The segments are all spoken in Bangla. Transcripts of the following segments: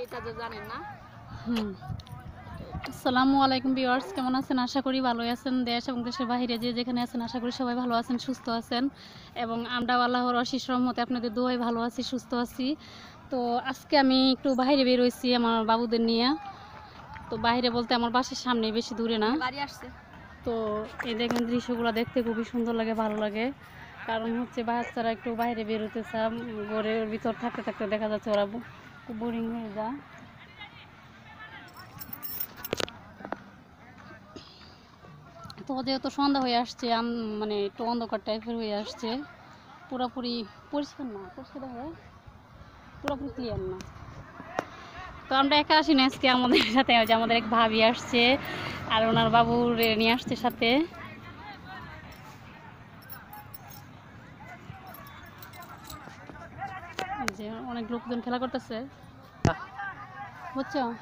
এটা যে জানেন না। আসসালামু আলাইকুম ভিউয়ার্স, কেমন আছেন? আশা করি ভালোই আছেন। দেশ এবং দেশের বাইরে যে যেখানে আছেন আশা করি সবাই ভালো আছেন, সুস্থ আছেন। এবং আমরাও আল্লাহর অশেষ রহমতে আপনাদের দোয়ায় ভালো আছি, সুস্থ আছি। তো আজকে আমি একটু বাইরে বের হয়েছি আমার বাবুদের নিয়ে। তো বাইরে বলতে আমার বাসার সামনে, বেশি দূরে না। বাড়ি আসছে। তো এই দেখেন দৃশ্যগুলো দেখতে খুবই সুন্দর লাগে, ভালো লাগে। কারণ হচ্ছে বাচ্চারা একটু বাইরে বের হতে চায়, ঘরের ভিতর থাকতে থাকতে দেখা যাচ্ছে ওরা খুব বোরিং হয়ে যায়। তো যেহেতু সন্ধ্যা হয়ে আসছে, মানে একটু অন্ধকার টাইপের হয়ে আসছে, পুরোপুরি পরিষ্কার না, পরিষ্কার হয় পুরোপুরি ক্লিয়ার না। তো আমরা একা আসি না, আজকে আমাদের সাথে যে আমাদের এক ভাবি আসছে আর ওনার বাবুর নিয়ে আসছে সাথে। যে অনেক লোকজন খেলা করতেছে, বুঝছো?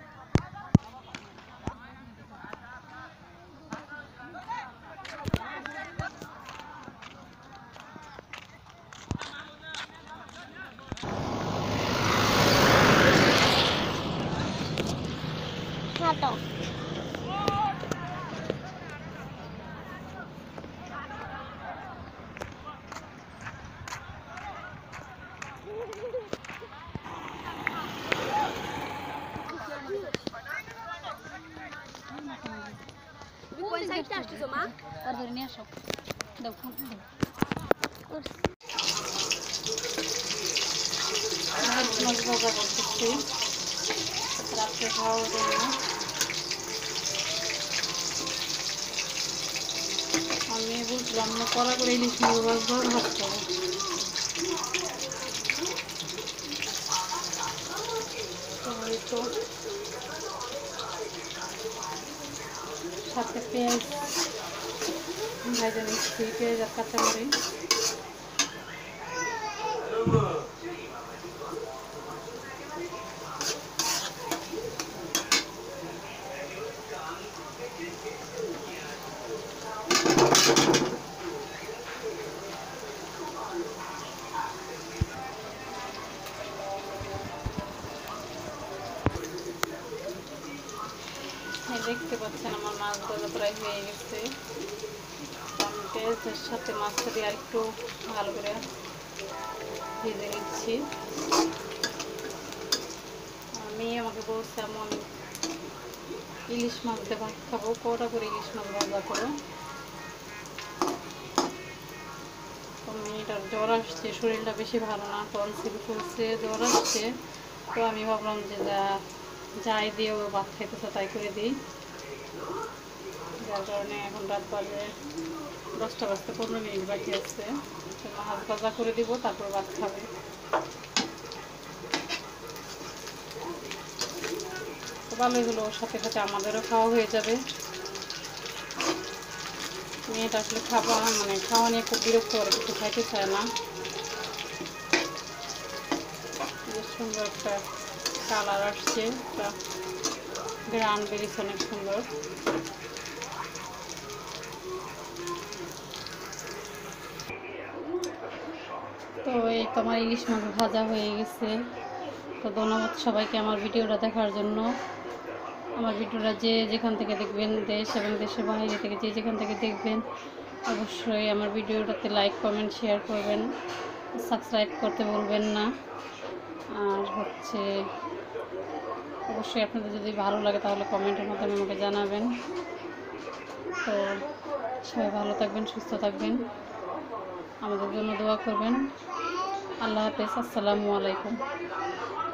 তুমি কোন সাইডে আসছো মা? আর ধরে নিয়ে আসো, দাও ফোন দাও। মাছ ভাজা করতেছি রাত্রে খাওয়ার জন্য। আমি বুঝলাম না, কড়া করে ইলিশ মাছ ভাজবো, ভাত খাবো। তো সাথে পেঁয়াজ ভাজা নিচ্ছি, পেঁয়াজ আর কাঁচামরিচ। দেখতে পাচ্ছেন আমার মাছ ভাজা প্রায় হয়ে গেছে। আমি পেঁয়াজের সাথে মাছটা দিয়ে আর একটু ভালো করে ভেজে নিচ্ছি। মেয়ে আমাকে বলছে এমন ইলিশ মাছ দিয়ে ভাত খাবো, কড়া করে ইলিশ মাছ ভাজা করো। তো মেয়েটার জ্বর আসছে, শরীরটা বেশি ভালো না, টনসিল ফুলছে, জ্বর আসছে। তো আমি ভাবলাম যে যাই দিয়ে ও ভাত খাইতেছে তাই করে দিই। যার কারণে এখন রাত বাজে 10টা বাজতে 15 মিনিট বাকি আছে। মাছ ভাজা করে দিব, তারপর ভাত খাবে। তো ভালোই হলো, ওর সাথে সাথে আমাদেরও খাওয়া হয়ে যাবে। মেয়েটা আসলে খাওয়া নিয়ে খুব বিরক্ত করে, কিছু খাইতে চায় না। বেশ সুন্দর একটা কালার আসছে, একটা গ্রান বেরিয়েছে অনেক সুন্দর। তো এই তোমার ইলিশ মাছ ভাজা হয়ে গেছে। তো ধন্যবাদ সবাইকে আমার ভিডিওটা দেখার জন্য। আমার ভিডিওটা যে যেখান থেকে দেখবেন, দেশ এবং দেশের বাইরে থেকে যে যেখান থেকে দেখবেন, অবশ্যই আমার ভিডিওটাতে লাইক কমেন্ট শেয়ার করবেন, সাবস্ক্রাইব করতে বলবেন না। আর হচ্ছে অবশ্যই আপনাদের যদি ভালো লাগে তাহলে কমেন্টের মাধ্যমে আমাকে জানাবেন। তো সবাই ভালো থাকবেন, সুস্থ থাকবেন, আমাদের জন্য দোয়া করবেন। আল্লাহ হাফেজ, আসসালামু আলাইকুম।